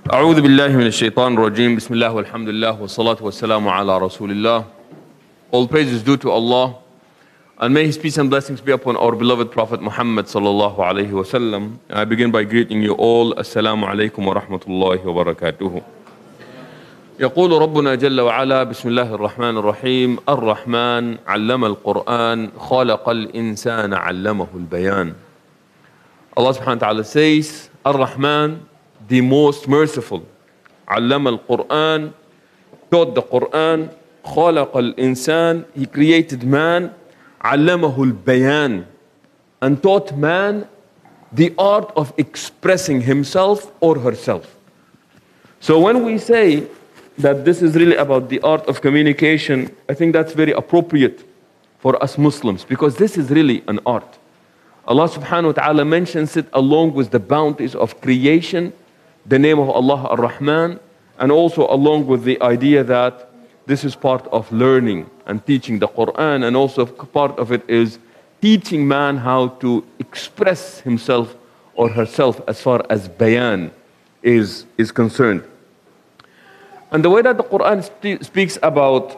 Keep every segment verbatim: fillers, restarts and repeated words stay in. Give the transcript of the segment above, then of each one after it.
أعوذ بالله من الشيطان الرجيم بسم الله والحمد لله والصلاة والسلام على رسول الله. All praise is due to Allah, and may His peace and blessings be upon our beloved Prophet Muhammad sallallahu alayhi wa sallam. I begin by greeting you all. Assalamu alaikum wa rahmatullahi wa barakatuhu. يقول ربنا جل وعلا بسم الله الرحمن الرحيم الرحمن علم القرآن خلق الإنسان علمه البيان. Allah subhanahu wa ta'ala says, Ar-Rahman, the most merciful. علم القرآن, taught the Quran. خلق الإنسان, he created man. علمه البيان, and taught man the art of expressing himself or herself. So when we say that this is really about the art of communication, I think that's very appropriate for us Muslims, because this is really an art. Allah subhanahu wa ta'ala mentions it along with the bounties of creation, the name of Allah Ar-Rahman, and also along with the idea that this is part of learning and teaching the Quran, and also part of it is teaching man how to express himself or herself as far as bayan is, is concerned. And the way that the Quran spe- speaks about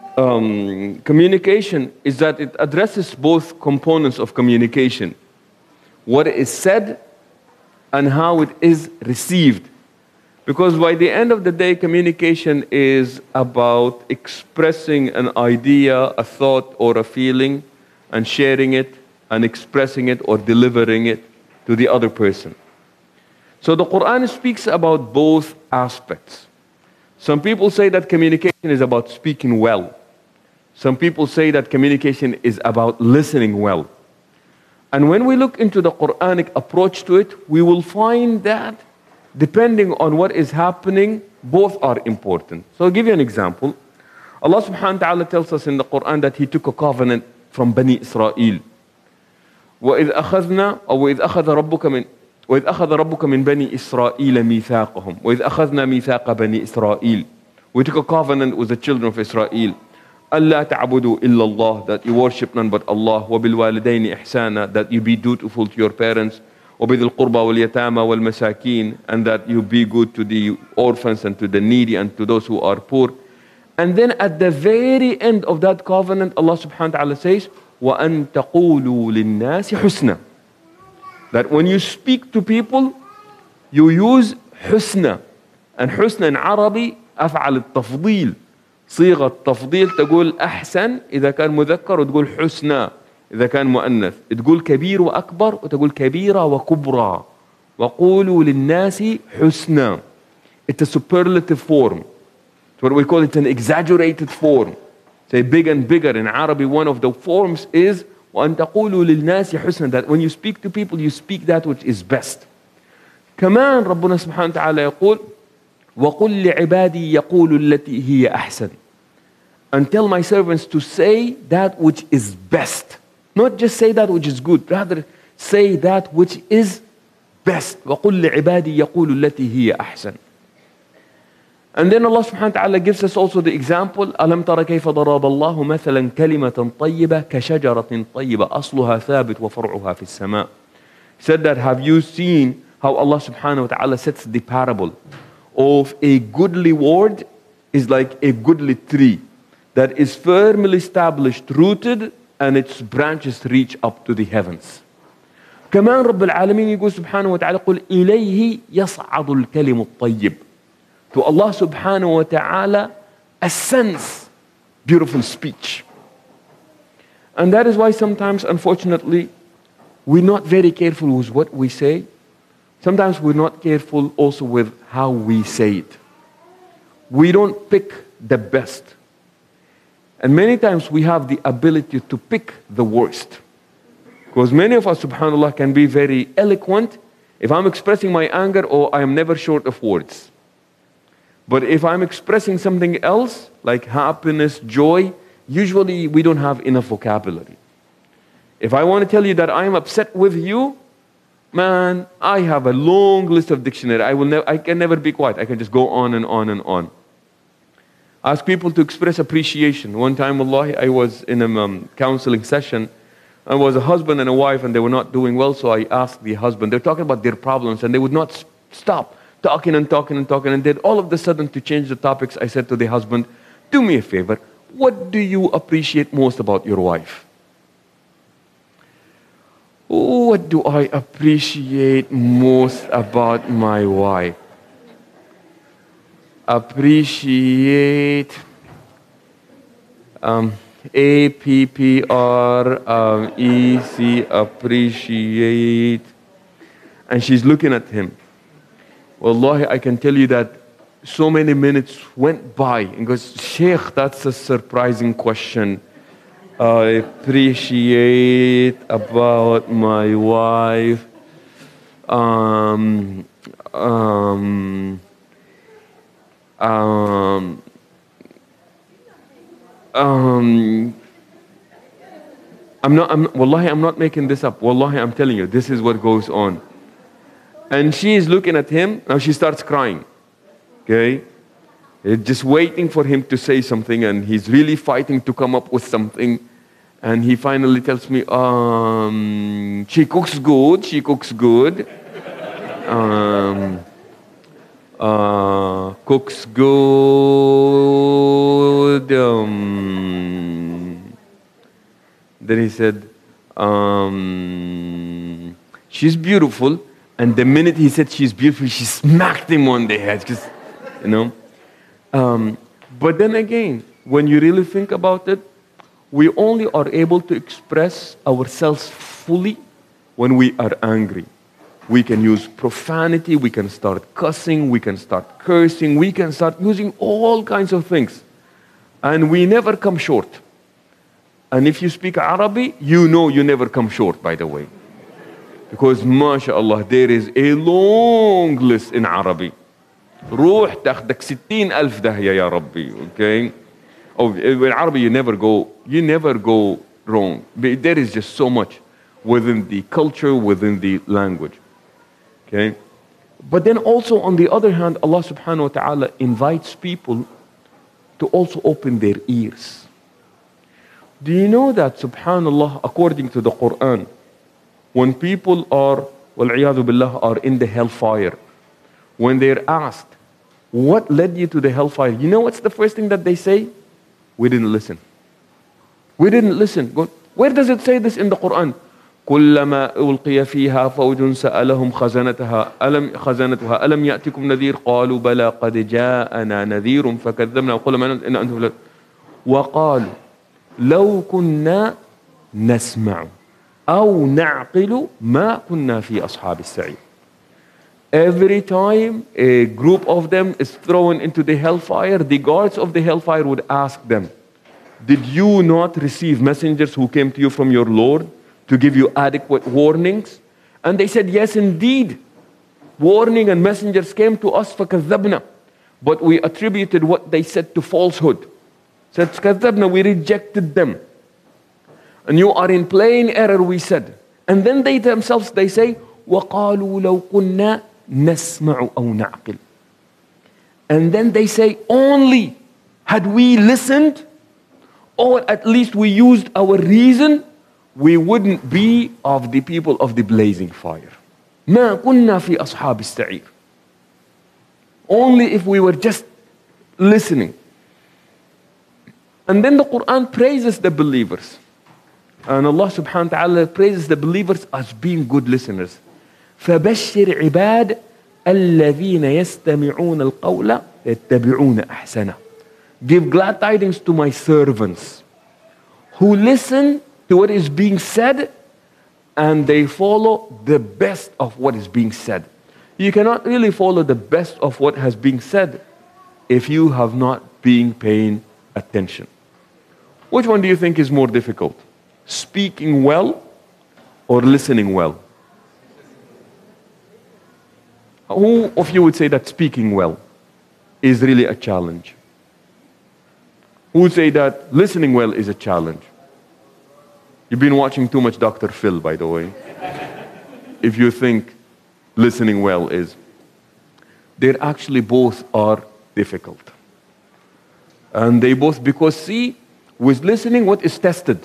um, communication is that it addresses both components of communication: what is said and how it is received. Because by the end of the day, communication is about expressing an idea, a thought, or a feeling, and sharing it, and expressing it, or delivering it to the other person. So the Quran speaks about both aspects. Some people say that communication is about speaking well. Some people say that communication is about listening well. And when we look into the Quranic approach to it, we will find that depending on what is happening, both are important. So I'll give you an example. Allah subhanahu wa ta'ala tells us in the Quran that He took a covenant from Bani Israel. وَإِذْ أَخَذْنَا أو وَإِذْ أَخَذَ رَبُّكَ مِنْ وإذ أخذ ربك من بني إسرائيل ميثاقهم وإذ أخذنا ميثاق بني إسرائيل. We took a covenant with the children of Israel. ألا تعبدوا إلا الله, that you worship none but Allah. وبالوالدين إحسانا, that you be dutiful to your parents. وبذي القربى واليتامى والمساكين, and that you be good to the orphans and to the needy and to those who are poor. And then at the very end of that covenant, Allah subhanahu wa ta'ala says, وأن تقولوا للناس حسنا, that when you speak to people, you use حسنى. And حسنى in Arabic أفعل التفضيل, صيغة التفضيل. تقول أحسن إذا كان مذكر، وتقول حسنى إذا كان مؤنث. تقول كبير وأكبر، وتقول كبيرة وكبرى. وقولوا للناس حسنى. It's a superlative form. It's what we call it, an exaggerated form. Say big and bigger. In Arabic, one of the forms is وأن تقولوا للناس حسنا, that when you speak to people, you speak that which is best. كمان ربنا سبحانه وتعالى يقول وقل لعبادي يقولوا التي هي أحسن, and tell my servants to say that which is best. Not just say that which is good, rather say that which is best. وقل لعبادي يقولوا التي هي أحسن. And then Allah subhanahu wa ta'ala gives us also the example, ألم تر كيف ضرب الله مثلا كلمة طيبة كشجرة طيبة أصلها ثابت وفرعها في السماء. He said that, have you seen how Allah subhanahu wa ta'ala sets the parable of a goodly word is like a goodly tree that is firmly established, rooted, and its branches reach up to the heavens. كمان رب العالمين يقول سبحانه وتعالى قل إليه يصعد الكلم الطيب. To Allah subhanahu wa ta'ala ascends beautiful speech. And that is why sometimes, unfortunately, we're not very careful with what we say. Sometimes we're not careful also with how we say it. We don't pick the best. And many times we have the ability to pick the worst. Because many of us, subhanAllah, can be very eloquent. If I'm expressing my anger, or I am never short of words. But if I'm expressing something else, like happiness, joy, usually we don't have enough vocabulary. If I want to tell you that I'm upset with you, man, I have a long list of dictionary. I will never, I can never be quiet. I can just go on and on and on. Ask people to express appreciation. One time, wallahi, I was in a um, counseling session. I was a husband and a wife, and they were not doing well. So I asked the husband. They're talking about their problems, and they would not stop talking and talking and talking. And then all of a sudden, to change the topics, I said to the husband, do me a favor. What do you appreciate most about your wife? What do I appreciate most about my wife? Appreciate um, A P P R um, E C, appreciate. And she's looking at him. Wallahi, I can tell you that so many minutes went by and goes, Sheikh, that's a surprising question. I appreciate about my wife. Um, um, um, um, I'm not, I'm, Wallahi, I'm not making this up. Wallahi, I'm telling you, this is what goes on. And she is looking at him, now she starts crying. Okay? Just waiting for him to say something, and he's really fighting to come up with something. And he finally tells me, um, she cooks good, she cooks good. Um, uh, cooks good. Um, then he said, um, she's beautiful. And the minute he said she's beautiful, she smacked him on the head. Just, you know. Um, but then again, when you really think about it, we only are able to express ourselves fully when we are angry. We can use profanity, we can start cussing, we can start cursing, we can start using all kinds of things. And we never come short. And if you speak Arabic, you know you never come short, by the way. Because, mashallah, there is a long list in Arabic. روح تاخدك ستين ألف داهية يا ربي, okay? Oh, in Arabic you never go, you never go wrong. But there is just so much within the culture, within the language, okay? But then also on the other hand, Allah subhanahu wa ta'ala invites people to also open their ears. Do you know that, subhanallah, according to the Quran, when people are, wal-'iyadhu billah, are in the hellfire, when they're asked, what led you to the hellfire? You know what's the first thing that they say? We didn't listen. We didn't listen. Where does it say this in the Quran? كلما ألقي فيها فوج سألهم خزنتها ألم خزنتها ألم يأتكم نذير قالوا بلى قد جاءنا نذير فكذبنا وقلنا إن أنتم وقالوا لو كنا نسمع أو نعقل ما كنا في أصحاب السعير. Every time a group of them is thrown into the hellfire, the guards of the hellfire would ask them, did you not receive messengers who came to you from your Lord to give you adequate warnings? And they said, yes, indeed. Warning and messengers came to us, فَكَذَّبْنَا. But we attributed what they said to falsehood. Said, كَذَّبْنَا, we rejected them. And you are in plain error, we said. And then they themselves, they say, وَقَالُوا لَوْ كُنَّا نَسْمَعُ أَوْ نَعْقِلُ. And then they say, only had we listened, or at least we used our reason, we wouldn't be of the people of the blazing fire. مَا كُنَّا فِي أَصْحَابِ السَّعِيرِ. Only if we were just listening. And then the Quran praises the believers. And Allah subhanahu wa ta'ala praises the believers as being good listeners. فَبَشِّرْ عِبَادِ الَّذِينَ يَسْتَمِعُونَ الْقَوْلَ يَتَّبِعُونَ أَحْسَنَهُ. Give glad tidings to my servants who listen to what is being said and they follow the best of what is being said. You cannot really follow the best of what has been said if you have not been paying attention. Which one do you think is more difficult? Speaking well or listening well? Who of you would say that speaking well is really a challenge? Who would say that listening well is a challenge? You've been watching too much Doctor Phil, by the way. If you think listening well is. They actually both are difficult. And they both, because see, with listening, what is tested?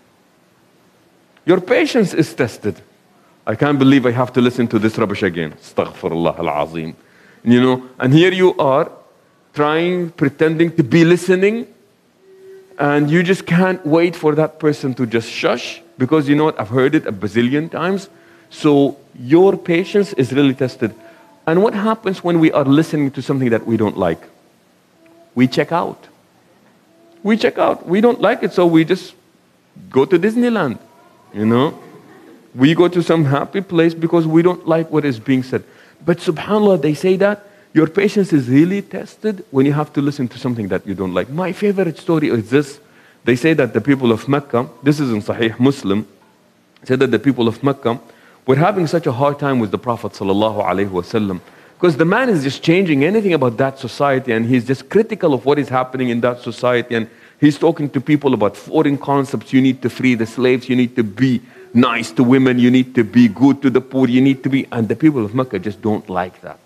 Your patience is tested. I can't believe I have to listen to this rubbish again. Astaghfirullah al-azim. You know, and here you are trying, pretending to be listening, and you just can't wait for that person to just shush, because you know what, I've heard it a bazillion times. So your patience is really tested. And what happens when we are listening to something that we don't like? We check out. We check out. We don't like it, so we just go to Disneyland, you know. We go to some happy place because we don't like what is being said. But subhanAllah, they say that your patience is really tested when you have to listen to something that you don't like. My favorite story is this. They say that the people of Mecca, this is in Sahih Muslim, said that the people of Mecca were having such a hard time with the Prophet sallallahu alaihi wasallam, because the man is just changing anything about that society, and he's just critical of what is happening in that society, and he's talking to people about foreign concepts. You need to free the slaves, you need to be nice to women, you need to be good to the poor, you need to be, and the people of Mecca just don't like that.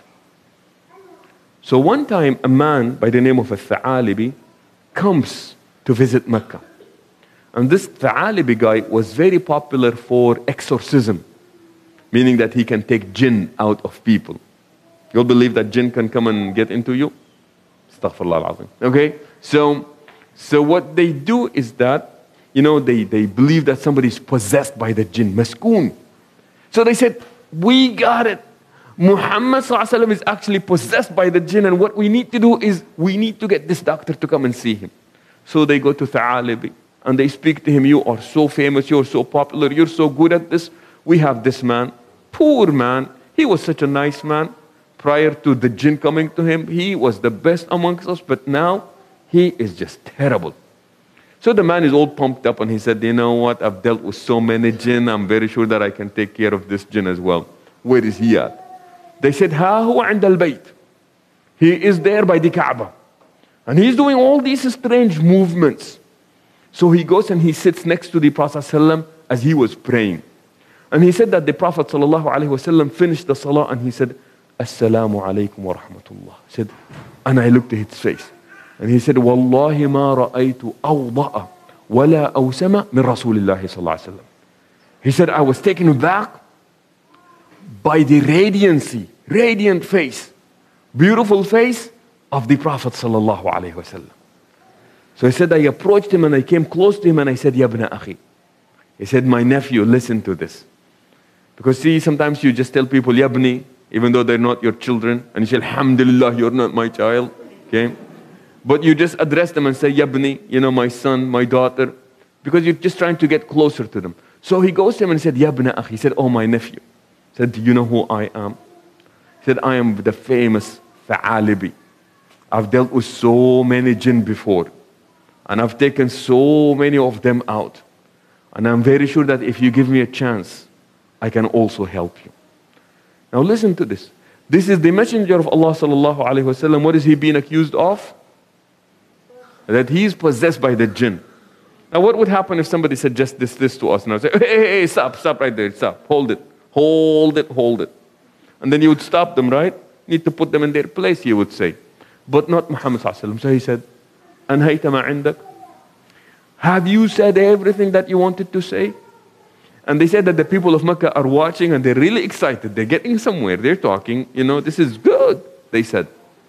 So one time a man by the name of a Tha'alibi comes to visit Mecca. And this Tha'alibi guy was very popular for exorcism, meaning that he can take jinn out of people. You'll believe that jinn can come and get into you? Astaghfirullah al-azim. Okay? So, so what they do is that, you know, they, they believe that somebody is possessed by the jinn, maskoon. So they said, we got it. Muhammad sallallahu alaihi wasallam is actually possessed by the jinn, and what we need to do is we need to get this doctor to come and see him. So they go to Tha'alibi and they speak to him. You are so famous, you're so popular, you're so good at this. We have this man, poor man. He was such a nice man. Prior to the jinn coming to him, he was the best amongst us, but now he is just terrible. So the man is all pumped up and he said, you know what, I've dealt with so many jinn, I'm very sure that I can take care of this jinn as well. Where is he at? They said, Ha huwa 'inda al-bayt. He is there by the Kaaba. And he's doing all these strange movements. So he goes and he sits next to the Prophet ﷺ as he was praying. And he said that the Prophet ﷺ finished the salah and he said, Assalamu alaikum wa rahmatullah. He said, and I looked at his face. And he said, Wallahi ma ra'aytu awda'a wa la awsama min Rasulillahi sallallahu alayhi wa sallam. He said, I was taken back by the radiancy, radiant face, beautiful face of the Prophet sallallahu alayhi wa sallam. So he said, I approached him and I came close to him and I said, Ya ibn akhi. He said, my nephew, listen to this. Because see, sometimes you just tell people, Ya ibni, even though they're not your children, and you say, Alhamdulillah, you're not my child, okay? But you just address them and say, Ya ibni, you know, my son, my daughter, because you're just trying to get closer to them. So he goes to him and said, Ya ibn akhi. He said, oh, my nephew. He said, do you know who I am? He said, I am the famous Tha'alibi. I've dealt with so many jinn before. And I've taken so many of them out. And I'm very sure that if you give me a chance, I can also help you. Now listen to this. This is the messenger of Allah sallallahu alaihi wasallam. What is he being accused of? That he is possessed by the jinn. Now what would happen if somebody suggests this, this to us? Now say, hey, hey, hey, stop, stop right there, stop, hold it, hold it, hold it. And then you would stop them, right? Need to put them in their place, you would say. But not Muhammad sallallahu alaihi wasallam. So he said, Anhayta ma indak? Have you said everything that you wanted to say? And they said that the people of Mecca are watching and they're really excited. They're getting somewhere. They're talking. You know, this is good, they said.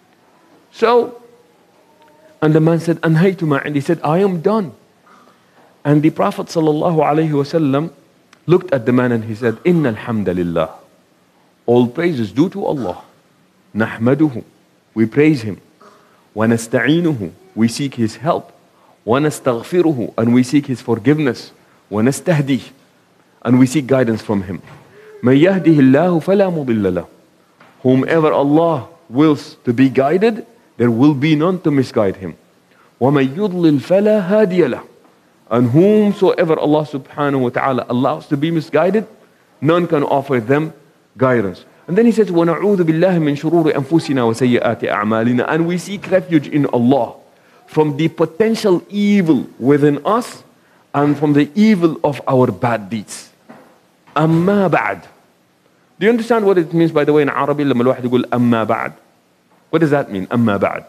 So, and the man said, Anhaytu ma indi. He said, I am done. And the Prophet sallallahu alaihi wasallam looked at the man and he said, Inna alhamdulillah. All praise is due to Allah. Nahmaduhu. We praise Him. Wa nasta'inuhu. We seek His help. Wa nastaghfiruhu. And we seek His forgiveness. Wa nastahdih. And we seek guidance from Him. مَن يَهْدِهِ اللَّهُ فَلَا مُضِلَّ لَهُ. Whomever Allah wills to be guided, there will be none to misguide him. وَمَن يُضْلِلْ فَلَا هَادِيَ لَهُ. And whomsoever Allah subhanahu wa ta'ala allows to be misguided, none can offer them guidance. And then he says, وَنَعُوذُ بِاللَّهِ مِن شُرُورِ أَنفُسِنَا وَسَيِّئَاتِ أَعْمَالِنَا. And we seek refuge in Allah from the potential evil within us and from the evil of our bad deeds. أما بعد. Do you understand what it means, by the way, in Arabic لما الواحد يقول أما بعد? What does that mean? أما بعد.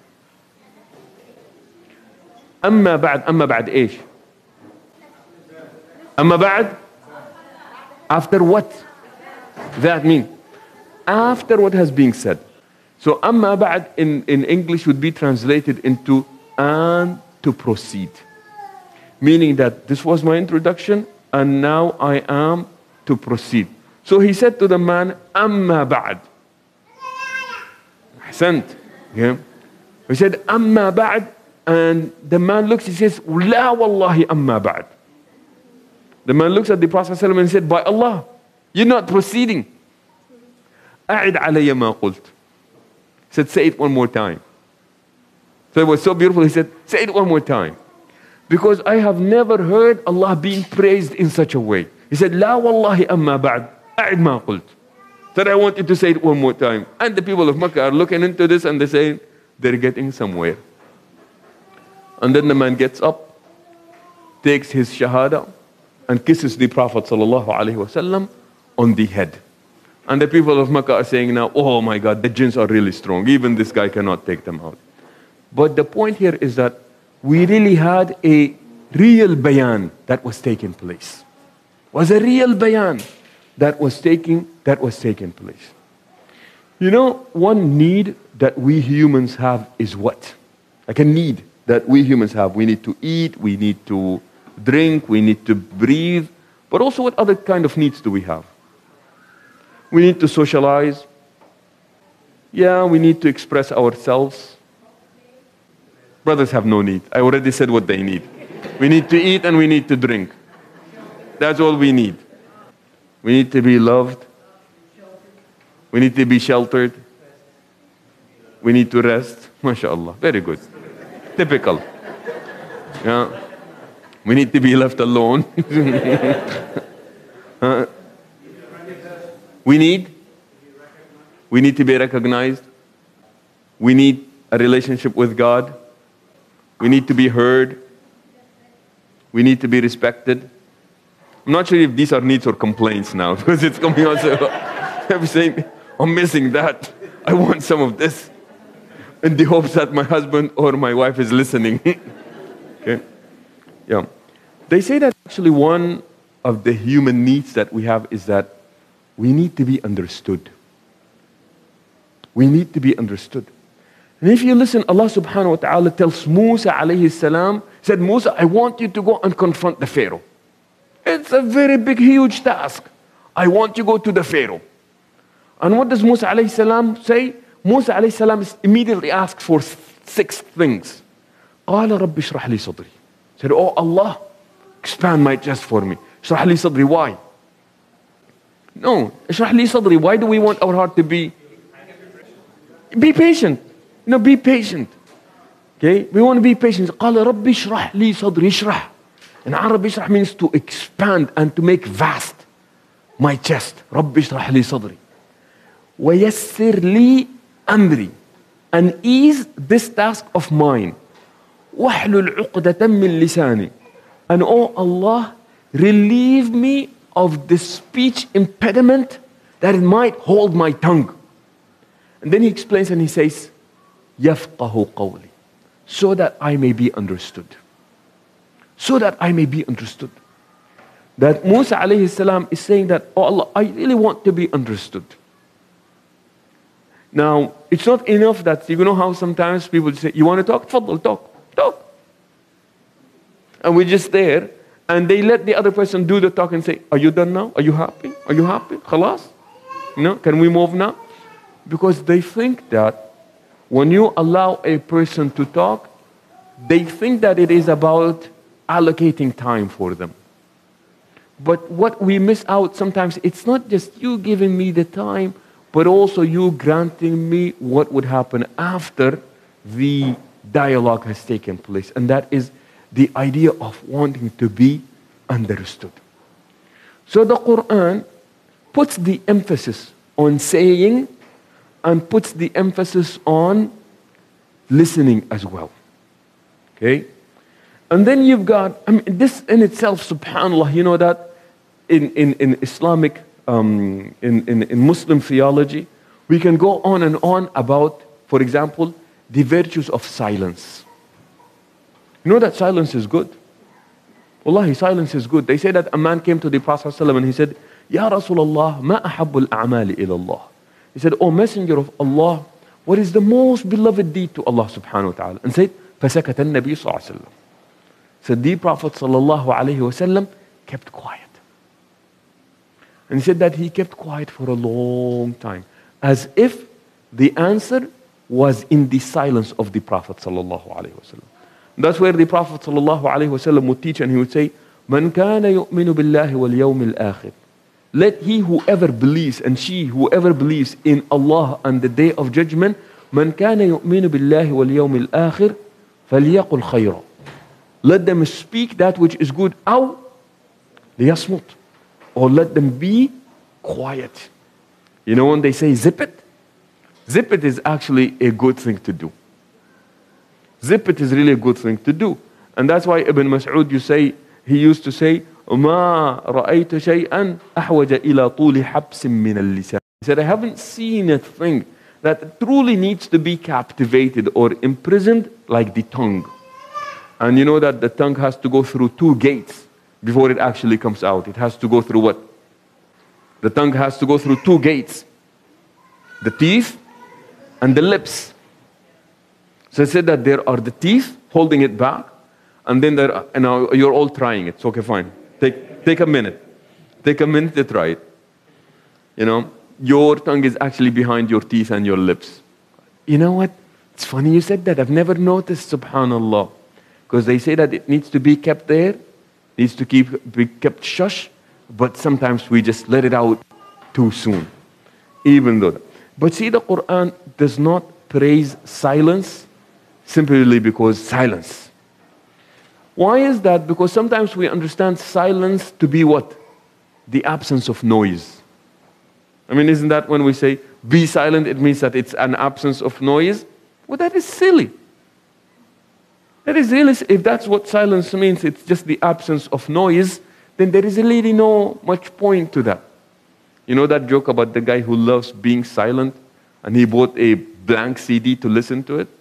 أما بعد. أما بعد إيش? أما بعد. After what? That mean? After what has been said. So amma ba'd in, in English would be translated into and to proceed. Meaning that this was my introduction and now I am to proceed. So he said to the man, amma ba'd. Ahsant. Yeah. He said, amma ba'd. And the man looks, he says, la wallahi amma ba'd. The man looks at the Prophet ﷺ and said, by Allah, you're not proceeding. أعد علي ما قلت. He said, say it one more time. So it was so beautiful. He said, say it one more time. Because I have never heard Allah being praised in such a way. He said, لا والله أما بعد أعد ما قلت. Said, I want you to say it one more time. And the people of Makkah are looking into this and they're saying, they're getting somewhere. And then the man gets up, takes his shahada, and kisses the Prophet sallallahu alaihi wasallam on the head. And the people of Makkah are saying now, oh my God, the jinns are really strong. Even this guy cannot take them out. But the point here is that we really had a real bayan that was taking place. Was a real bayan that was taking that was taking place. You know, one need that we humans have is what? Like a need that we humans have. We need to eat, we need to drink, we need to breathe. But also what other kind of needs do we have? We need to socialize. Yeah, we need to express ourselves. Brothers have no need. I already said what they need. We need to eat and we need to drink. That's all we need. We need to be loved. We need to be sheltered. We need to rest. MashaAllah. Very good. Typical. Yeah. We need to be left alone. uh, we need we need to be recognized. We need a relationship with God. We need to be heard. We need to be respected. I'm not sure if these are needs or complaints now, because it's coming out. So I'm saying, I'm missing that. I want some of this, in the hopes that my husband or my wife is listening. Okay? Yeah. They say that actually one of the human needs that we have is that we need to be understood. We need to be understood. And if you listen, Allah subhanahu wa ta'ala tells Musa alayhi salam, said, Musa, I want you to go and confront the Pharaoh. It's a very big, huge task. I want you to go to the Pharaoh. And what does Musa alayhi salam say? Musa alayhi salam immediately asks for six things. قال رب اشرح لي صدري. Said, oh Allah, expand my chest for me. اشرح لي صدري. Why? No, اشرح لي صدري. Why do we want our heart to be? Be patient. You know, be patient. Okay? We want to be patient. قال رب اشرح لي صدري. اشرح. In Arabic, اشرح means to expand and to make vast my chest. رب اشرح لي صدري. ويسر لي أمري. And ease this task of mine. واحلل عقدة من لساني. And oh Allah, relieve me of the speech impediment that it might hold my tongue. And then he explains and he says, يفقه قولي. So that I may be understood. So that I may be understood. That Musa alayhi salam is saying that, oh Allah, I really want to be understood. Now, it's not enough that, you know how sometimes people say, you want to talk? Tfaddal, talk, talk. And we're just there, and they let the other person do the talk and say, are you done now? Are you happy? Are you happy? Khalas? You know, can we move now? Because they think that when you allow a person to talk, they think that it is about allocating time for them. But what we miss out sometimes, it's not just you giving me the time, but also you granting me what would happen after the dialogue has taken place. And that is the idea of wanting to be understood. So the Quran puts the emphasis on saying and puts the emphasis on listening as well. Okay? And then you've got, I mean, this in itself, subhanAllah, you know that in, in, in Islamic, um, in, in, in Muslim theology, we can go on and on about, for example, the virtues of silence. You know that silence is good. Wallahi, silence is good. They say that a man came to the Prophet ﷺ and he said, Ya Rasulullah, ma ahabbu al-a'mali ila Allah. He said, oh Messenger of Allah, what is the most beloved deed to Allah subhanahu wa ta'ala? And said, فَسَكَتَ النَّبِيُّ صَلَّى اللَّهُ عَلَيْهِ وَسَلَّمَ. So the Prophet sallallahu alayhi wasallam kept quiet. And he said that he kept quiet for a long time, as if the answer was in the silence of the Prophet sallallahu alayhi wasallam. That's where the Prophet sallallahu alayhi wasallam would teach, and he would say, "Man kana yu'minu billahi wal yawmil akhir." Let he whoever believes, and she whoever believes in Allah and the day of judgment, "Man kana yu'minu billahi wal yawmil akhir, falyaqul khayra." Let them speak that which is good, أو ليصمت, or let them be quiet. You know when they say zip it? Zip it is actually a good thing to do. Zip it is really a good thing to do. And that's why Ibn Mas'ud, you say, he used to say, ما رأيت شيئا أحوج إلى طول حبس من اللسان. He said, I haven't seen a thing that truly needs to be captivated or imprisoned like the tongue. And you know that the tongue has to go through two gates before it actually comes out. It has to go through what? The tongue has to go through two gates. The teeth and the lips. So I said that there are the teeth holding it back, and then there are, and now you're all trying it. So okay, fine. Take, take a minute. Take a minute to try it. You know, your tongue is actually behind your teeth and your lips. You know what? It's funny you said that. I've never noticed, subhanallah. Because they say that it needs to be kept there, needs to keep, be kept shush, but sometimes we just let it out too soon. Even though. But see, the Quran does not praise silence simply because silence. Why is that? Because sometimes we understand silence to be what? The absence of noise. I mean, isn't that when we say, be silent, it means that it's an absence of noise? Well, that is silly. That is really, if that's what silence means, it's just the absence of noise, then there is really no much point to that. You know that joke about the guy who loves being silent, and he bought a blank C D to listen to it?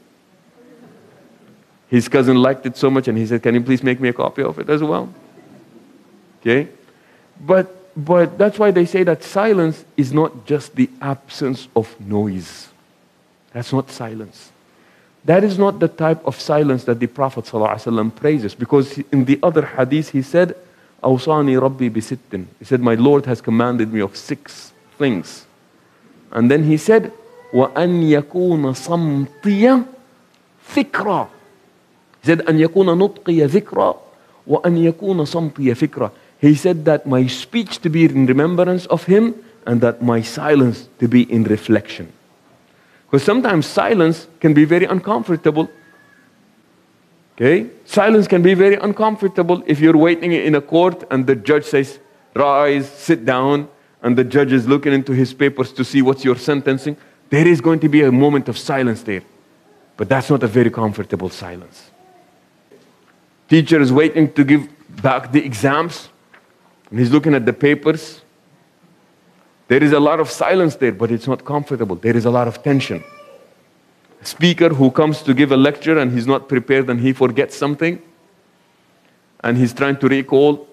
His cousin liked it so much, and he said, can you please make me a copy of it as well? Okay? But, but that's why they say that silence is not just the absence of noise. That's not silence. That is not the type of silence that the Prophet ﷺ praises. Because in the other hadith he said, أَوْصَانِي رَبِّي بِسِتٍ. He said, my Lord has commanded me of six things. And then he said, وَأَنْ يَكُونَ صَمْتِيَ ذِكْرًا. He said, أَنْ يَكُونَ نُطْقِيَ ذِكْرًا وَأَنْ يَكُونَ صَمْتِيَ فِكْرًا. He said that my speech to be in remembrance of Him, and that my silence to be in reflection. Because sometimes silence can be very uncomfortable. Okay? Silence can be very uncomfortable if you're waiting in a court and the judge says, rise, sit down, and the judge is looking into his papers to see what's your sentencing. There is going to be a moment of silence there. But that's not a very comfortable silence. Teacher is waiting to give back the exams, and he's looking at the papers. There is a lot of silence there, but it's not comfortable. There is a lot of tension. A speaker who comes to give a lecture and he's not prepared and he forgets something, and he's trying to recall.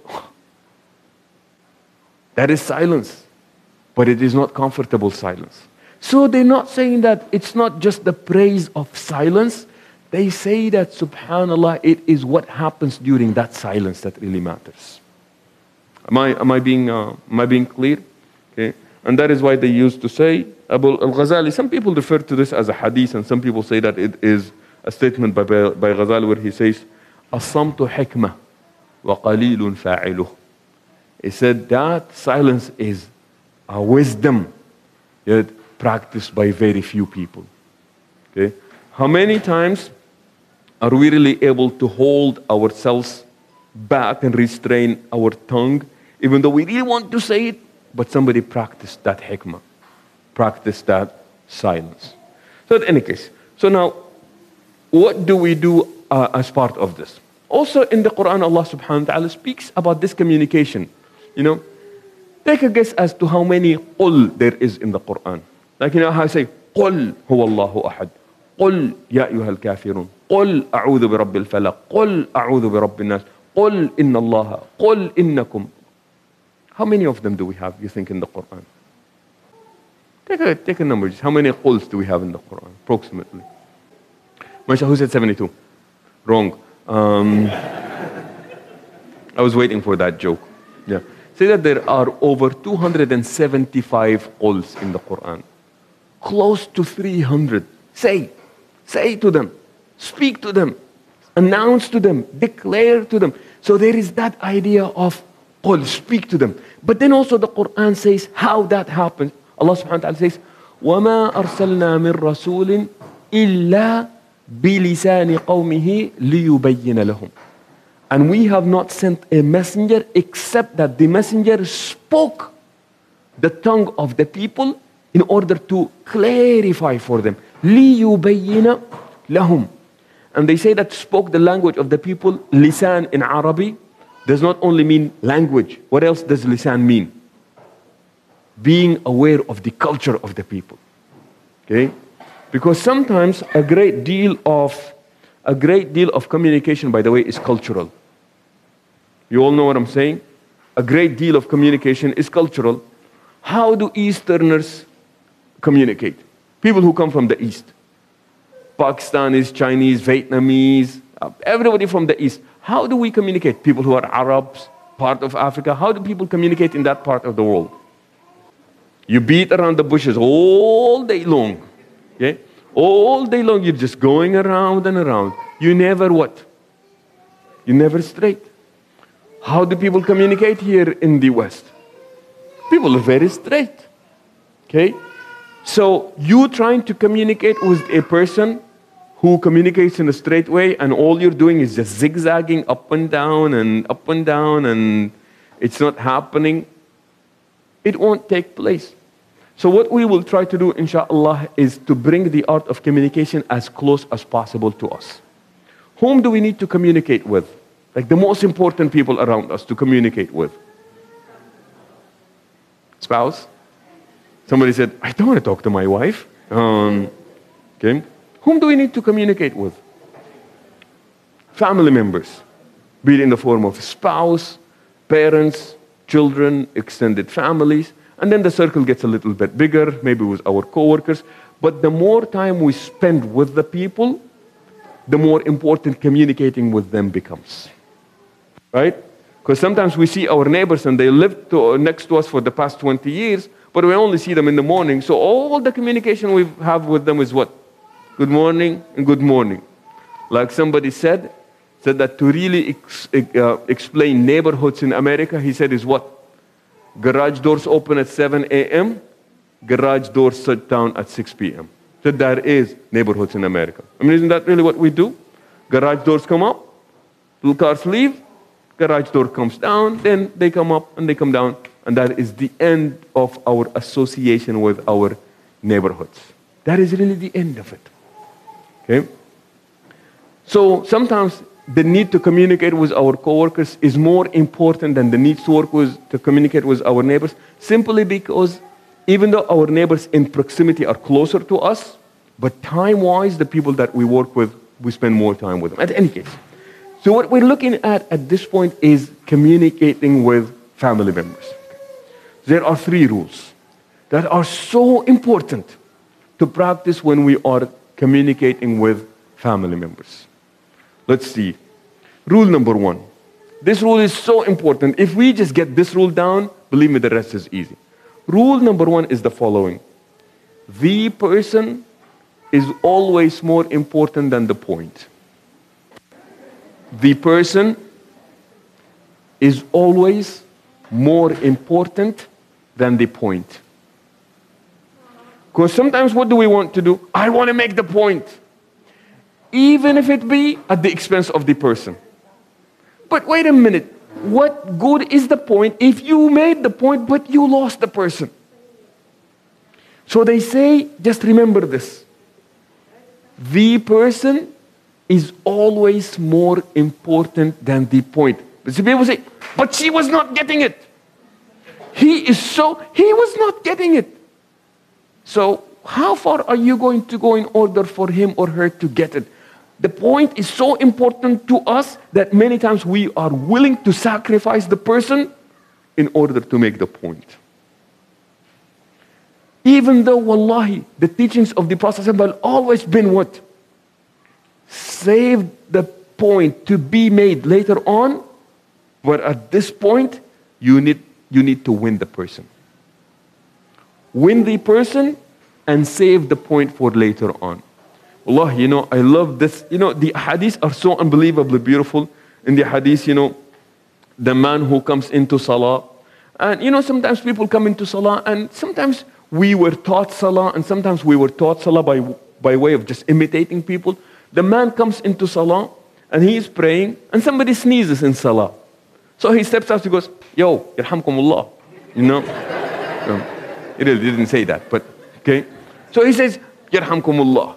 That is silence, but it is not comfortable silence. So they're not saying that it's not just the praise of silence. They say that, subhanAllah, it is what happens during that silence that really matters. Am I, am I, being, uh, am I being clear? Okay. And that is why they used to say, Abu al-Ghazali, some people refer to this as a hadith, and some people say that it is a statement by, by, by Ghazali where he says, "As-samtu hikmah wa qalilun fa'iluh." He said that silence is a wisdom, yet practiced by very few people. Okay? How many times are we really able to hold ourselves back and restrain our tongue, even though we really want to say it, but somebody practiced that hikmah, practiced that silence. So in any case, so now, what do we do uh, as part of this? Also in the Quran, Allah subhanahu wa ta'ala speaks about this communication. You know, take a guess as to how many qul there is in the Quran. Like, you know how I say, قُلْ هُوَ اللَّهُ أَحَدٌ قُلْ يَا أَيُّهَا الْكَافِرُونَ قُلْ أَعُوذُ بِرَبِّ الْفَلَقِ قُلْ أَعُوذُ بِرَبِّ النَّاسِ قُلْ إِنَّ اللَّهَ قُلْ إِنَّكُمْ. How many of them do we have, you think, in the Quran? Take a, take a number. Just how many quls do we have in the Quran, approximately? Masha, who said seventy-two? Wrong. Um, I was waiting for that joke. Yeah. Say that there are over two hundred seventy-five quls in the Quran. Close to three hundred. Say. Say to them. Speak to them. Announce to them. Declare to them. So there is that idea of qul, speak to them. But then also the Quran says how that happens. Allah subhanahu wa ta'ala says, وَمَا أَرْسَلْنَا مِن رَسُولٍ إِلَّا بِلِسَانِ قَوْمِهِ لِيُبَيِّنَ لَهُمْ. And we have not sent a messenger except that the messenger spoke the tongue of the people in order to clarify for them. لِيُبَيِّنَ لَهُمْ. And they say that spoke the language of the people. Lisan in Arabic does not only mean language. What else does lisan mean? Being aware of the culture of the people. Okay? Because sometimes a great deal of a great deal of communication, by the way, is cultural. You all know what I'm saying? A great deal of communication is cultural. How do Easterners communicate? People who come from the East. Pakistanis, Chinese, Vietnamese, everybody from the East. How do we communicate? People who are Arabs, part of Africa, how do people communicate in that part of the world? You beat around the bushes all day long. Okay? All day long, you're just going around and around. You never what? You never straight. How do people communicate here in the West? People are very straight. Okay? So you trying to communicate with a person who communicates in a straight way, and all you're doing is just zigzagging up and down and up and down, and it's not happening, it won't take place. So what we will try to do, inshallah, is to bring the art of communication as close as possible to us. Whom do we need to communicate with? Like the most important people around us to communicate with. Spouse? Somebody said, I don't want to talk to my wife. Um, okay. Whom do we need to communicate with? Family members. Be it in the form of spouse, parents, children, extended families. And then the circle gets a little bit bigger, maybe with our coworkers. But the more time we spend with the people, the more important communicating with them becomes. Right? Because sometimes we see our neighbors and they live to, next to us for the past twenty years, but we only see them in the morning. So all the communication we have with them is what? Good morning and good morning. Like somebody said, said that to really ex uh, explain neighborhoods in America, he said is what? Garage doors open at seven A M, garage doors shut down at six P M So that is neighborhoods in America. I mean, isn't that really what we do? Garage doors come up, little cars leave, garage door comes down, then they come up and they come down. And that is the end of our association with our neighborhoods. That is really the end of it. Okay? So sometimes the need to communicate with our coworkers is more important than the need to work with, to communicate with our neighbors, simply because even though our neighbors in proximity are closer to us, but time-wise, the people that we work with, we spend more time with them. At any case. So what we're looking at at this point is communicating with family members. There are three rules that are so important to practice when we are communicating with family members. Let's see. Rule number one. This rule is so important. If we just get this rule down, believe me, the rest is easy. Rule number one is the following. The person is always more important than the point. The person is always more important than the point. Because sometimes what do we want to do? I want to make the point. Even if it be at the expense of the person. But wait a minute. What good is the point if you made the point but you lost the person? So they say, just remember this. The person is always more important than the point. But some people say, but she was not getting it. He is so, he was not getting it. So how far are you going to go in order for him or her to get it? The point is so important to us that many times we are willing to sacrifice the person in order to make the point. Even though, wallahi, the teachings of the Prophet have always been what? Save the point to be made later on, but at this point, you need, you need to win the person. Win the person and save the point for later on. Allah, you know, I love this. You know, the hadiths are so unbelievably beautiful. In the hadith, you know, the man who comes into salah. And, you know, sometimes people come into salah and sometimes we were taught salah and sometimes we were taught salah by, by way of just imitating people. The man comes into salah and he is praying and somebody sneezes in salah. So he steps up, he goes, yo, yarhamkumullah. You know? um, he really didn't say that, but okay. So he says, yarhamkumullah.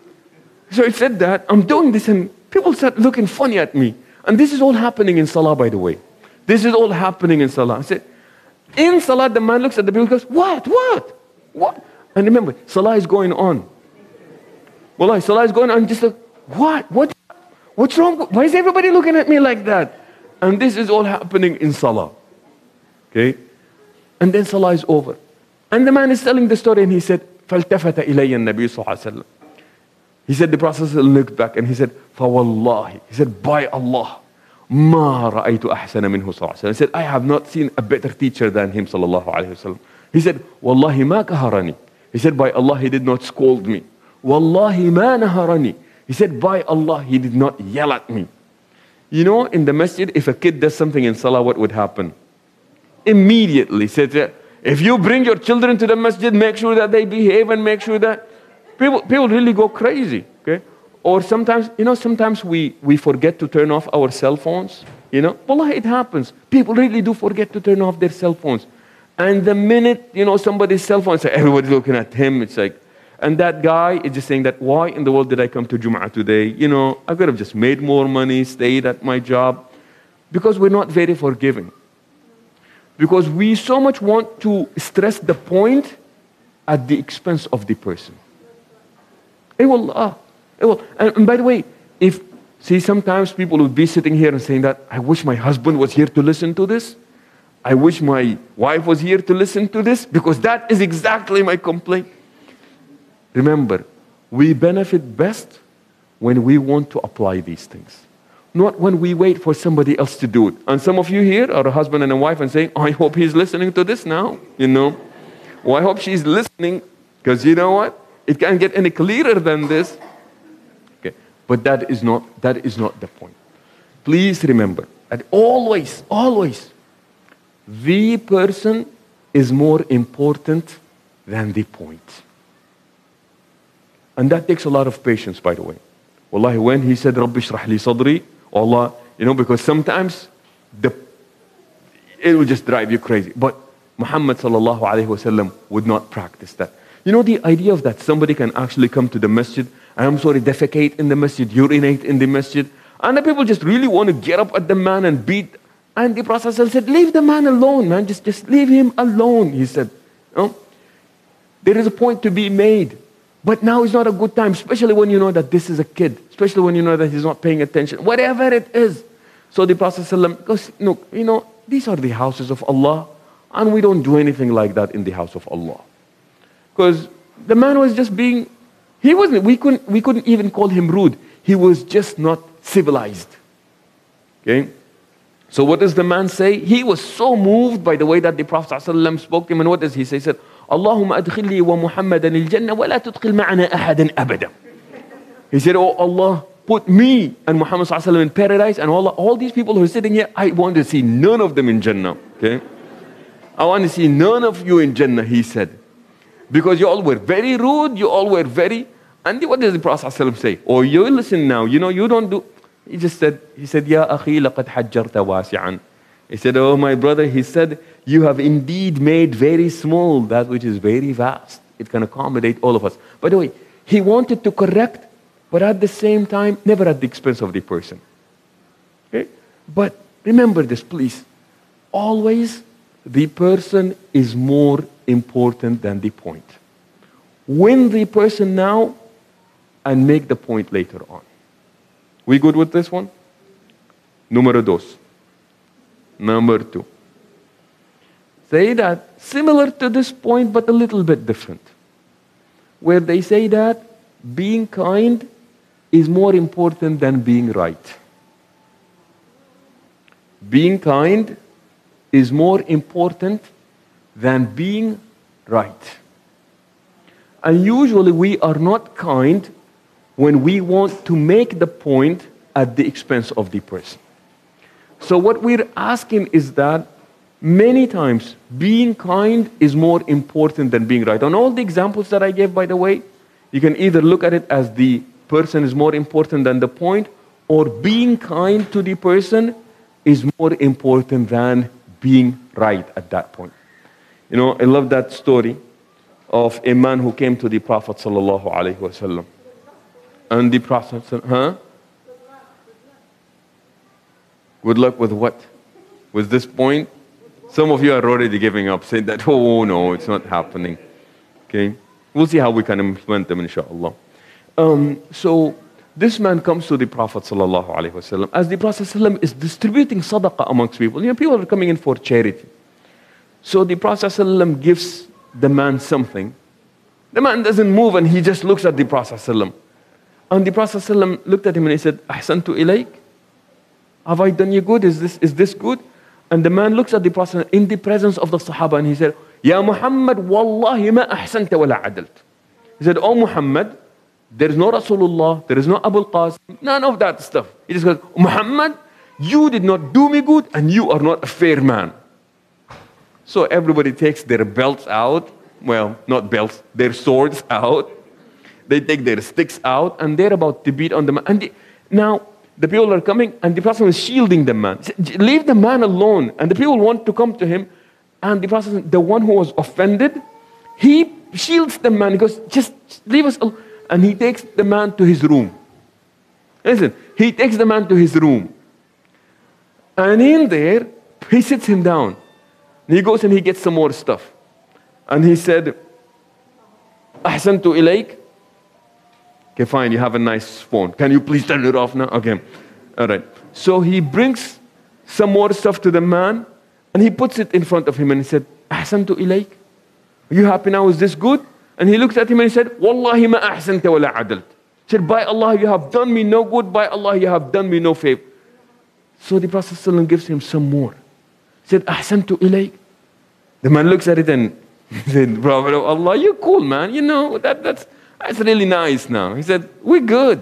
So he said that, I'm doing this and people start looking funny at me. And this is all happening in salah, by the way. This is all happening in salah. I said, in salah, the man looks at the people and goes, what, what, what? And remember, salah is going on. Wallahi, salah is going on, just like, what, what, what's wrong? Why is everybody looking at me like that? And this is all happening in salah. Okay? And then salah is over. And the man is telling the story and he said, فَالْتَفَتَ إِلَيَّ النَّبِيُّ صلى الله عليه وسلم. He said, the Prophet looked back and he said, فَوَاللَّهِ. He said, by Allah, مَا رَأَيْتُ أَحْسَنَ مِنْهُ صلى الله عليه وسلم. He said, I have not seen a better teacher than him صلى الله عليه وسلم. He said, وَاللَّهِ مَا كَهَرَنِي. He said, by Allah, he did not scold me. وَاللَّهِ مَا نَهَرَنِي. He said, by Allah, he did not yell at me. You know, in the masjid, if a kid does something in salah, what would happen? Immediately, said, if you bring your children to the masjid, make sure that they behave and make sure that people, people really go crazy, okay? Or sometimes, you know, sometimes we, we forget to turn off our cell phones, you know? Wallah, it happens. People really do forget to turn off their cell phones. And the minute, you know, somebody's cell phone, so everybody's looking at him, it's like, and that guy is just saying that, why in the world did I come to Jum'ah today? You know, I could have just made more money, stayed at my job. Because we're not very forgiving. Because we so much want to stress the point at the expense of the person. It will, uh, it will. And, and by the way, if, see, sometimes people would be sitting here and saying that, I wish my husband was here to listen to this. I wish my wife was here to listen to this, because that is exactly my complaint. Remember, we benefit best when we want to apply these things. Not when we wait for somebody else to do it. And some of you here are a husband and a wife and saying, oh, I hope he's listening to this now, you know. Well, I hope she's listening, because you know what? It can't get any clearer than this. Okay, but that is not, that is not the point. Please remember that always, always, the person is more important than the point. And that takes a lot of patience, by the way. Wallahi, when he said, Rabbi shrah li sadri, Allah, you know, because sometimes the, it will just drive you crazy. But Muhammad sallallahu alayhi wasallam would not practice that. You know, the idea of that somebody can actually come to the masjid, and I'm sorry, defecate in the masjid, urinate in the masjid, and the people just really want to get up at the man and beat. And the Prophet said, leave the man alone, man. Just, just leave him alone, he said. You know? There is a point to be made. But now is not a good time, especially when you know that this is a kid, especially when you know that he's not paying attention, whatever it is. So the Prophet ﷺ goes, look, you know, these are the houses of Allah, and we don't do anything like that in the house of Allah. Because the man was just being, he wasn't, we couldn't, we couldn't even call him rude. He was just not civilized. Okay? So what does the man say? He was so moved by the way that the Prophet ﷺ spoke to him, and what does he say? He said, Allahumma adkhilni wa Muhammadan al-Jannah wa la tudkhil ma'ana ahadan abada. He said, oh Allah, put me and Muhammad sallallahu alaihi wasallam in paradise, and Allah, all these people who are sitting here, I want to see none of them in Jannah. Okay? I want to see none of you in Jannah, he said. Because you all were very rude, you all were very, and what does the Prophet sallallahu alaihi wasallam say? Oh, you listen now, you know, you don't do, he just said, he said, Ya akhi laqad hajjarta wasi'an. He said, oh my brother, he said, you have indeed made very small that which is very vast. It can accommodate all of us. By the way, he wanted to correct, but at the same time, never at the expense of the person. Okay? But remember this, please. Always, the person is more important than the point. Win the person now and make the point later on. We good with this one? Número dos. Number two. say that similar to this point, but a little bit different. Where they say that being kind is more important than being right. Being kind is more important than being right. And usually we are not kind when we want to make the point at the expense of the person. So what we're asking is that many times being kind is more important than being right. On all the examples that I gave, by the way, you can either look at it as the person is more important than the point, or being kind to the person is more important than being right at that point. You know, I love that story of a man who came to the Prophet sallallahu alaihi wasallam. And the Prophet said, huh? Good luck with what? With this point? Some of you are already giving up, saying that, oh no, it's not happening. Okay? We'll see how we can implement them, inshallah. Um, so, this man comes to the Prophet sallallahu alaihi wasallam. As the Prophet sallallahu alaihi wasallam is distributing sadaqah amongst people, you know, people are coming in for charity. So the Prophet sallallahu alaihi wasallam gives the man something. The man doesn't move and he just looks at the Prophet sallallahu alaihi wasallam. And the Prophet sallallahu alaihi wasallam looked at him and he said, Ahsantu ilayk? Have I done you good? Is this, is this good? And the man looks at the Prophet in the presence of the Sahaba and he said, Ya Muhammad, wallahi ma ahsanta wa la adalt. He said, Oh Muhammad, there is no Rasulullah, there is no Abu al-Qasim, none of that stuff. He just goes, Muhammad, you did not do me good and you are not a fair man. So everybody takes their belts out, well, not belts, their swords out. They take their sticks out and they're about to beat on the man. And the, now, the people are coming and the Prophet is shielding the man. He said, leave the man alone. And the people want to come to him. And the Prophet, the one who was offended, he shields the man. He goes, just leave us alone. And he takes the man to his room. Listen, he takes the man to his room. And in there, he sits him down. And he goes and he gets some more stuff. And he said, Ahsantu ilayk. Okay, fine, you have a nice phone. Can you please turn it off now? Okay, all right. So he brings some more stuff to the man, and he puts it in front of him, and he said, Ahsantu ilayk. Are you happy now? Is this good? And he looks at him and he said, Wallahi ma ahsanta wa la adalt. He said, by Allah, you have done me no good. By Allah, you have done me no favor. So the Prophet ﷺ gives him some more. He said, Ahsantu ilayk. The man looks at it and he said, Prophet of Allah, you're cool, man. You know, that, that's, that's really nice now. He said, we're good.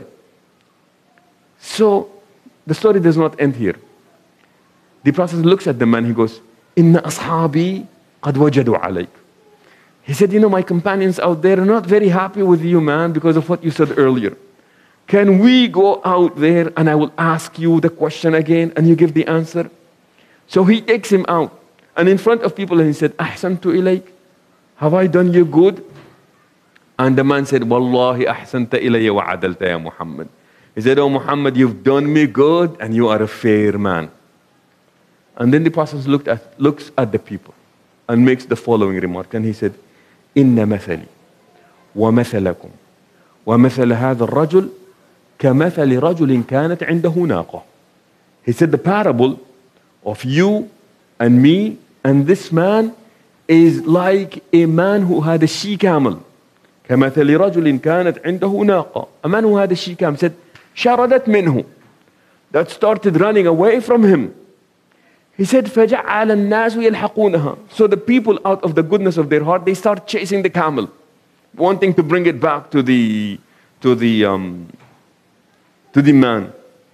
So the story does not end here. The Prophet looks at the man, he goes, Inna ashabi qad wajadu alayk. He said, you know, my companions out there are not very happy with you, man, because of what you said earlier. Can we go out there and I will ask you the question again and you give the answer? So he takes him out. And in front of people, and he said, Ahsantu ilayk. Have I done you good? And the man said, Wallahi ahsanta ilayya wa adalta ya Muhammad. He said, oh Muhammad, you've done me good and you are a fair man. And then the Prophet looked at, looks at the people and makes the following remark. And he said, Inna mathali wa mathalakum wa mathal hadha al-rajul ka mathali rajulin kanat indahu naqa. He said, the parable of you and me and this man is like a man who had a she-camel. كمثل رجل كانت عنده ناقة. A man who had a she-camel said, شردت منه. That started running away from him. He said, فجعل الناس يلحقونها. So the people, out of the goodness of their heart, they start chasing the camel, wanting to bring it back to the to the um, to the man.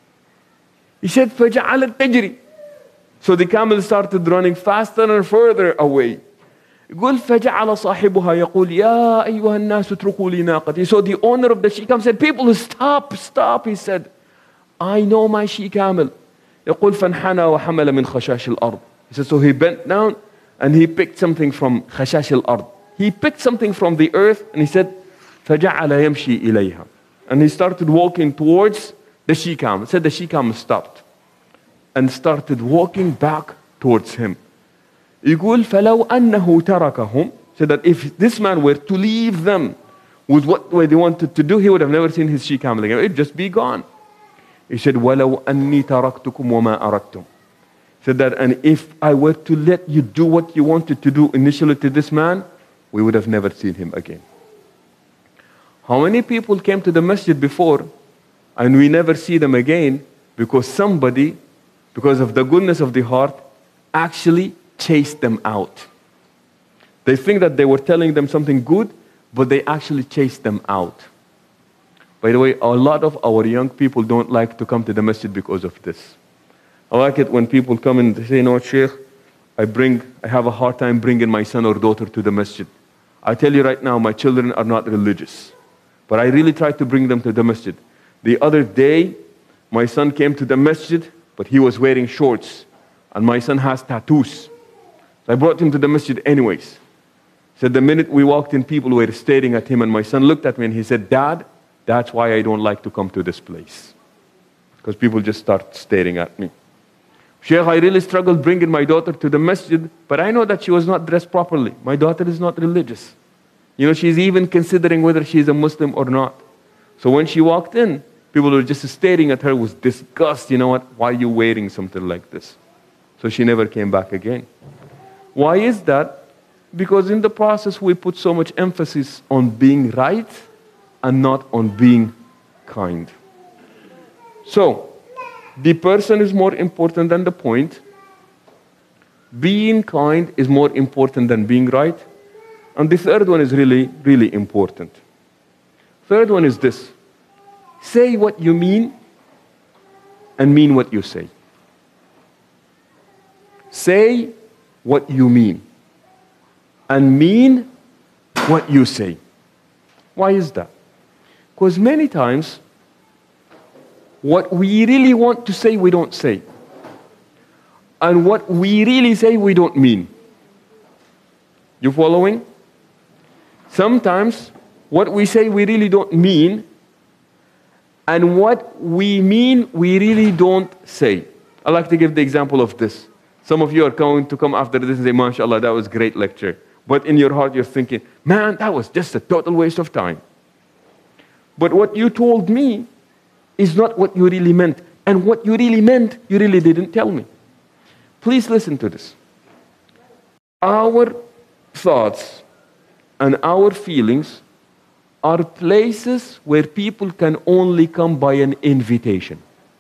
He said, فجعلت تجري. So the camel started running faster and further away. يقول فجعل صاحبها يقول يا أيها الناس اتركوا لي ناقتي. So the owner of the she-camel said, people, stop, stop. He said, I know my she-camel. يقول فانحنى وحمل من خشاش الأرض. He said, so he bent down and he picked something from خشاش الأرض. He picked something from the earth and he said, فجعل يمشي إليها. And he started walking towards the she-camel. He said the she-camel stopped and started walking back towards him. يقول فلو أنه تركهم. So that if this man were to leave them with what they wanted to do, he would have never seen his she-camel again. It would just be gone. He said, وَلَوْ أَنِّي تَرَكْتُكُمْ وَمَا أَرَدْتُمْ. Said that, and if I were to let you do what you wanted to do initially to this man, we would have never seen him again. How many people came to the masjid before and we never see them again because somebody, because of the goodness of the heart, actually chased them out? They think that they were telling them something good, but they actually chased them out. By the way, a lot of our young people don't like to come to the masjid because of this. I like it when people come and they say, no, Sheikh, I bring, I have a hard time bringing my son or daughter to the masjid. I tell you right now, my children are not religious, but I really try to bring them to the masjid. The other day, my son came to the masjid, but he was wearing shorts, and my son has tattoos. So I brought him to the masjid anyways. Said the minute we walked in, people were staring at him, and my son looked at me and he said, Dad, that's why I don't like to come to this place. Because people just start staring at me. Sheikh, I really struggled bringing my daughter to the masjid, but I know that she was not dressed properly. My daughter is not religious. You know, she's even considering whether she's a Muslim or not. So when she walked in, people were just staring at her with disgust. You know what? Why are you wearing something like this? So she never came back again. Why is that? Because in the process, we put so much emphasis on being right and not on being kind. So, the person is more important than the point. Being kind is more important than being right. And the third one is really, really important. Third one is this. Say what you mean and mean what you say. Say what you mean and mean what you say. Why is that? Because many times, what we really want to say, we don't say. And what we really say, we don't mean. You following? Sometimes, what we say, we really don't mean. And what we mean, we really don't say. I like to give the example of this. Some of you are going to come after this and say, MashaAllah, that was a great lecture. But in your heart, you're thinking, man, that was just a total waste of time. But what you told me is not what you really meant. And what you really meant, you really didn't tell me. Please listen to this. Our thoughts and our feelings are places where people can only come by an invitation.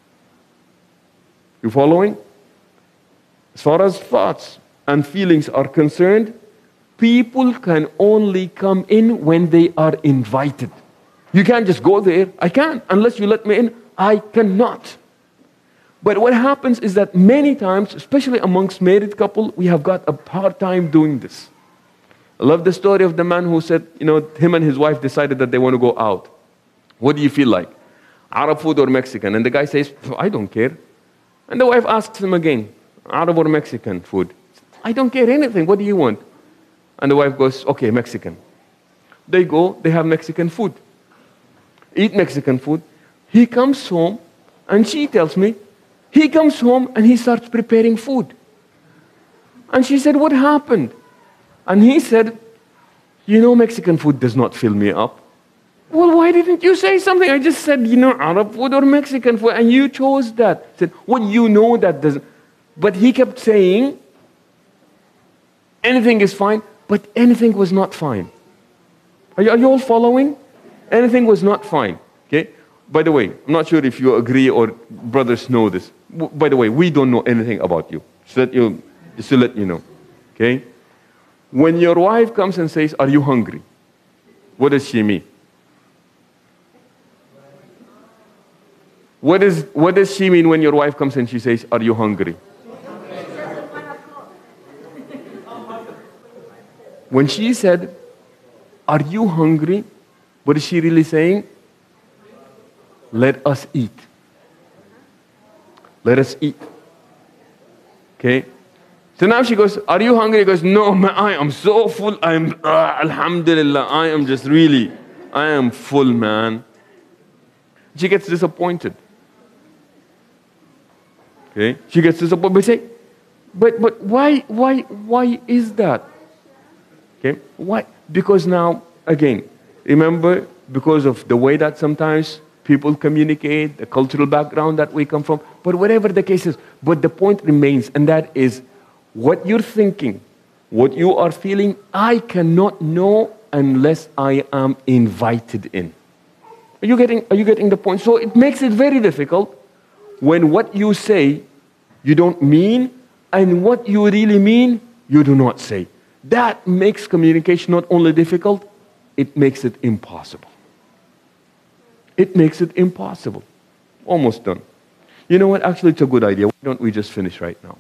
You following? As far as thoughts and feelings are concerned, people can only come in when they are invited. You can't just go there. I can't. Unless you let me in, I cannot. But what happens is that many times, especially amongst married couple, we have got a hard time doing this. I love the story of the man who said, you know, him and his wife decided that they want to go out. What do you feel like? Arab food or Mexican? And the guy says, I don't care. And the wife asks him again, Arab or Mexican food? I don't care anything. What do you want? And the wife goes, okay, Mexican. They go, they have Mexican food. Eat Mexican food. He comes home, and she tells me, he comes home and he starts preparing food. And she said, what happened? And he said, you know, Mexican food does not fill me up. Well, why didn't you say something? I just said, you know, Arab food or Mexican food, and you chose that. I said, well, you know that doesn't. But he kept saying, anything is fine, but anything was not fine. Are you, are you all following? Anything was not fine. Okay? By the way, I'm not sure if you agree or brothers know this. By the way, we don't know anything about you. Just, that you, just to let you know. Okay? When your wife comes and says, are you hungry? What does she mean? What, is, what does she mean when your wife comes and she says, are you hungry? When she said, are you hungry? What is she really saying? Let us eat. Let us eat. Okay? So now she goes, are you hungry? He goes, no, man, I am so full. I am, uh, alhamdulillah, I am just really, I am full, man. She gets disappointed. Okay? She gets disappointed. But say, but, but why, why, why is that? Okay? Why? Because now, again, remember, because of the way that sometimes people communicate, the cultural background that we come from, but whatever the case is, But the point remains, and that is what you're thinking, what you are feeling, I cannot know unless I am invited in. Are you getting, are you getting the point? So it makes it very difficult when what you say you don't mean, and what you really mean you do not say. That makes communication not only difficult, it makes it impossible. It makes it impossible. Almost done. You know what? Actually, it's a good idea. Why don't we just finish right now?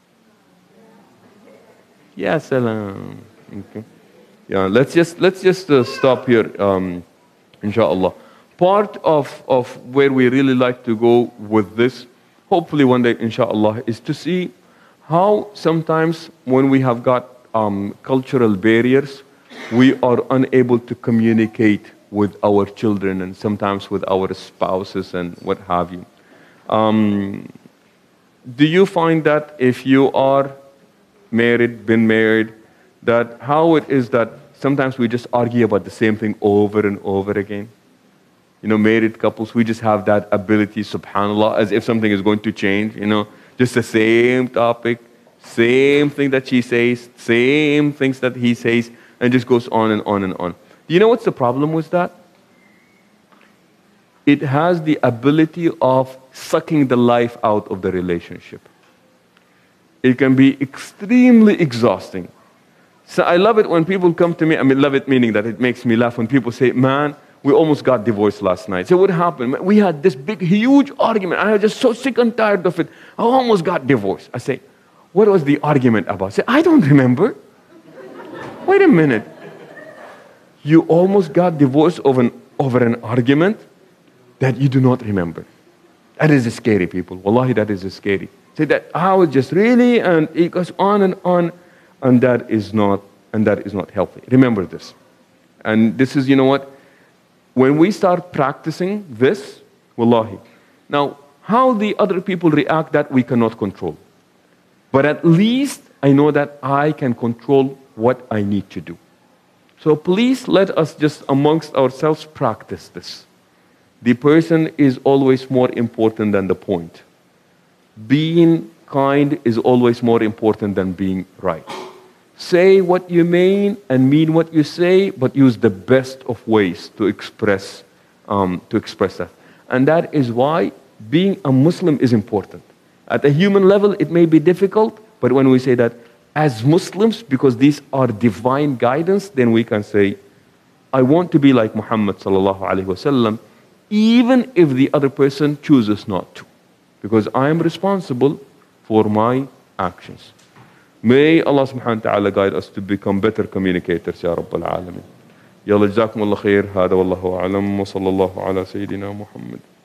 Yeah, salam. Okay. Yeah, let's just let's just uh, stop here, um, inshallah. Part of of where we really like to go with this, hopefully one day, inshallah, is to see how sometimes when we have got um, cultural barriers, we are unable to communicate with our children and sometimes with our spouses and what have you. Um, do you find that if you are married, been married, that how it is that sometimes we just argue about the same thing over and over again? You know, married couples, we just have that ability, subhanAllah, as if something is going to change, you know, just the same topic, same thing that she says, same things that he says, and just goes on and on and on. Do you know what's the problem with that? It has the ability of sucking the life out of the relationship. It can be extremely exhausting. So I love it when people come to me, I mean, love it meaning that it makes me laugh when people say, man, we almost got divorced last night. So what happened? We had this big, huge argument. I was just so sick and tired of it. I almost got divorced. I say, what was the argument about? I say, I don't remember. Wait a minute. You almost got divorced over an, over an argument that you do not remember. That is scary, people. Wallahi, that is scary. Say that I was just really, and it goes on and on, and that is not, and that is not healthy. Remember this. And this is, you know what? When we start practicing this, wallahi, now how the other people react, that we cannot control. But at least I know that I can control what I need to do. So please let us just amongst ourselves practice this. The person is always more important than the point. Being kind is always more important than being right. Say what you mean and mean what you say, but use the best of ways to express, um, to express that. And that is why being a Muslim is important. At a human level, it may be difficult, but when we say that as Muslims, because these are divine guidance, then we can say, I want to be like Muhammad sallallahu alaihi wasallam, even if the other person chooses not to, because I am responsible for my actions. May Allah subhanahu wa ta'ala guide us to become better communicators, Ya Rabbal Alameen. Yalla jazakum Allah khair, hada wallahu a'lam, wa sallallahu ala Sayyidina Muhammad.